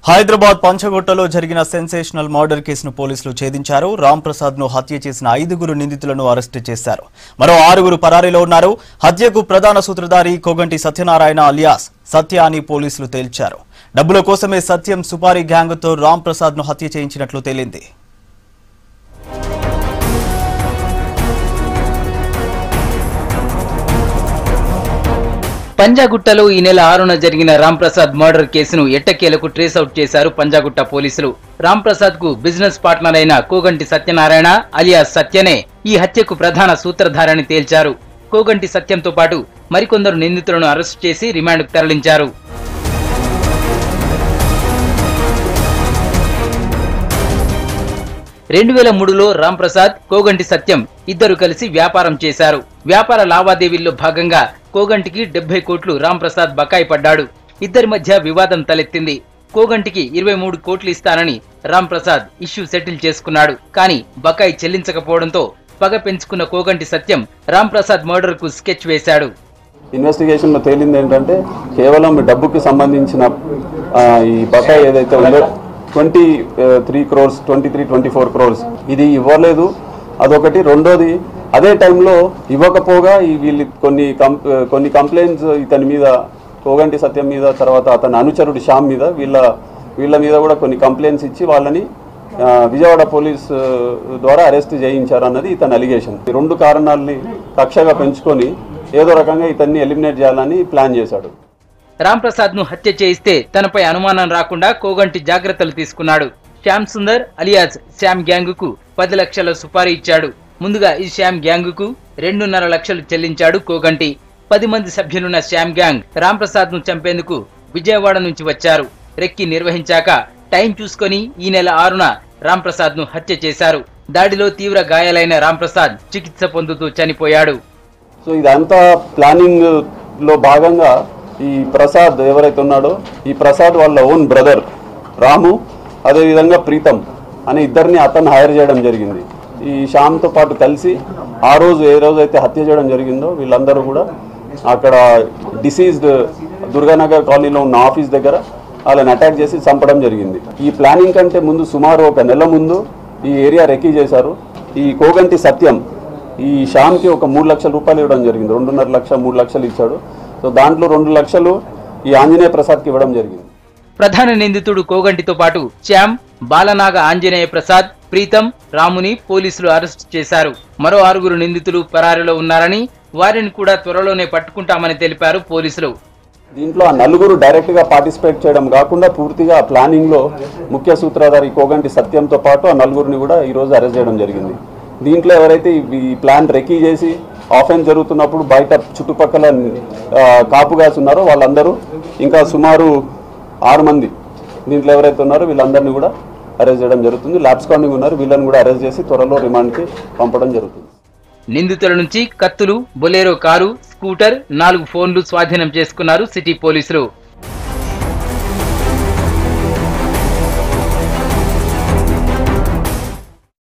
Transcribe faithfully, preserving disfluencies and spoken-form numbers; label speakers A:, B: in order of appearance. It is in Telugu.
A: హైదరాబాద్ పంచగుట్టలో జరిగిన సెన్సేషనల్ మర్డర్ కేసును పోలీసులు ఛేదించారు. రామ్ ప్రసాద్ ను హత్య చేసిన ఐదుగురు నిందితులను అరెస్టు చేశారు. మరో ఆరుగురు పరారీలో ఉన్నారు. హత్యకు ప్రధాన సూత్రధారి కోగంటి సత్యనారాయణ అలియాస్ సత్య అని పోలీసులు తేల్చారు. డబ్బుల కోసమే సత్యం సుపారీ గ్యాంగ్ తో రామ్ ప్రసాద్ ను హత్య చేయించినట్లు తేలింది.
B: పంజాగుట్టలో ఈ నెల ఆరున జరిగిన రామ్ ప్రసాద్ మర్డర్ కేసును ఎట్టకేలకు ట్రేస్ అవుట్ చేశారు పంజాగుట్ట పోలీసులు. రామ్ ప్రసాద్ కు బిజినెస్ పార్ట్నర్ అయిన కోగంటి సత్యనారాయణ అలియాస్ సత్యనే ఈ హత్యకు ప్రధాన సూత్రధారని తేల్చారు. కోగంటి సత్యంతో పాటు మరికొందరు నిందితులను అరెస్టు చేసి రిమాండ్కు తరలించారు. రెండు వేల మూడులో రామ్ ప్రసాద్ కోగంటి సత్యం ఇద్దరు కలిసి వ్యాపారం చేశారు. వ్యాపార లావాదేవీల్లో భాగంగా కోగంటికి డెబ్బై కోట్లు రామ్ ప్రసాద్ బకాయి పడ్డాడు. ఇద్దరి మధ్య వివాదం తలెత్తింది. కోగంటికి ఇరవై మూడు కోట్లు ఇస్తానని రామ్ ప్రసాద్ ఇష్యూ సెటిల్ చేసుకున్నాడు. కానీ బకాయి చెల్లించకపోవడంతో పగ పెంచుకున్న కోగంటి సత్యం రామ్ ప్రసాద్ మర్డర్ కు స్కెచ్ వేశాడు.
C: ఇన్వెస్టిగేషన్ లో తేలింది ఏంటంటే కేవలం డబ్బుకి సంబంధించిన ఈ బకాయి ఏదైతే ఉందో twenty three crores twenty three twenty four crores ఇది ఇవ్వలేదు. అదొకటి. రెండోది అదే టైంలో ఇవ్వకపోగా ఈ వీళ్ళు కొన్ని కొన్ని కంప్లైంట్స్ ఇతని మీద కోగంటి సత్యం మీద తర్వాత అతని అనుచరుడు శ్యామ్ మీద వీళ్ళ వీళ్ళ మీద కూడా కొన్ని కంప్లైంట్స్ ఇచ్చి వాళ్ళని విజయవాడ పోలీస్ ద్వారా అరెస్ట్ చేయించారు అన్నది ఇతని అలిగేషన్. ఈ రెండు కారణాలని కక్షగా పెంచుకొని ఏదో రకంగా ఇతన్ని ఎలిమినేట్ చేయాలని ప్లాన్ చేశాడు.
B: రామ్ ప్రసాద్ ను హత్య చేయిస్తే తనపై అనుమానం రాకుండా కోగంటి జాగ్రత్తలు తీసుకున్నాడు. శ్యామ్ సుందర్ అలియాస్ శ్యామ్ గ్యాంగ్ కు పది లక్షల సుపారీ ఇచ్చాడు. ముందుగా ఈ శ్యామ్ గ్యాంగ్ కు రెండున్నర లక్షలు చెల్లించాడు కోగంటి. పది మంది సభ్యులున్న శ్యామ్ గ్యాంగ్ రామ్ ప్రసాద్ ను చంపేందుకు విజయవాడ నుంచి వచ్చారు. రెక్కి నిర్వహించాక టైం చూసుకొని ఈ నెల ఆరున రామ్ ప్రసాద్ ను హత్య చేశారు. దాడిలో తీవ్ర గాయాలైన రామ్ ప్రసాద్ చికిత్స పొందుతూ చనిపోయాడు.
C: సో ఇదంతా ప్లానింగ్ లో భాగంగా ఈ ప్రసాద్ ఎవరైతే ఉన్నాడో ఈ ప్రసాద్ వాళ్ళ ఓన్ బ్రదర్ రాము అదేవిధంగా ప్రీతం అనే ఇద్దరిని అతను హైర్ చేయడం జరిగింది. ఈ శ్యామ్తో పాటు కలిసి ఆ రోజు ఏ రోజైతే హత్య చేయడం జరిగిందో వీళ్ళందరూ కూడా అక్కడ డిసీజ్డ్ దుర్గానగర్ కాలనీలో ఉన్న ఆఫీస్ దగ్గర వాళ్ళని అటాక్ చేసి చంపడం జరిగింది. ఈ ప్లానింగ్ కంటే ముందు సుమారు ఒక నెల ముందు ఈ ఏరియా రెక్కీ చేశారు. ఈ కోగంటి సత్యం ఈ శ్యామ్కి ఒక మూడు లక్షల రూపాయలు ఇవ్వడం జరిగింది. రెండున్నర లక్ష మూడు లక్షలు ఇచ్చాడు. సో దాంట్లో రెండు లక్షలు ఈ ఆంజనేయ ప్రసాద్కి ఇవ్వడం జరిగింది.
B: ప్రధాన నిందితుడు కోగంటితో పాటు శ్యామ్, బాలనాగ ఆంజనేయ ప్రసాద్, ప్రీతం, రాముని పోలీసులు అరెస్టు చేశారు. మరో ఆరుగురు నిందితులు పరారీలో ఉన్నారని వారిని కూడా త్వరలోనే పట్టుకుంటామని తెలిపారు పోలీసులు.
C: దీంట్లో ఆ నలుగురు డైరెక్ట్ గా పార్టిసిపేట్ చేయడం కాకుండా పూర్తిగా ప్లానింగ్ లో ముఖ్య సూత్రధారి కోగంటి సత్యంతో పాటు ఆ నలుగురిని కూడా ఈ రోజు అరెస్ట్ చేయడం జరిగింది. దీంట్లో ఎవరైతే ఈ ప్లాన్ రెక్కీ చేసి ఆఫెన్స్ జరుగుతున్నప్పుడు బయట చుట్టుపక్కల కాపుగాసి ఉన్నారో వాళ్ళందరూ ఇంకా సుమారు ఆరు మంది దీంట్లో ఎవరైతే ఉన్నారో వీళ్ళందరినీ కూడా అరెస్ట్ చేయడం జరుగుతుంది. ల్యాబ్స్కాండింగ్ ఉన్నారు, వీళ్ళని కూడా అరెస్ట్ చేసి త్వరలో రిమాండ్కి పంపడం జరుగుతుంది.
B: నిందితుల నుంచి కత్తులు, బొలేరో కారు, స్కూటర్, నాలుగు ఫోన్లు స్వాధీనం చేసుకున్నారు సిటీ పోలీసులు.